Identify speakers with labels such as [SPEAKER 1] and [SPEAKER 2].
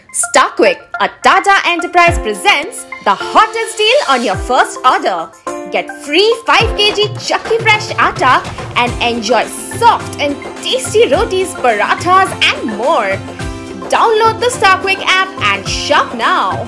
[SPEAKER 1] StarQuik A TATA Enterprise presents the hottest deal on your first order. Get free 5 kg Chakki Fresh Atta and enjoy soft and tasty rotis, parathas and more. Download the StarQuik app and shop now.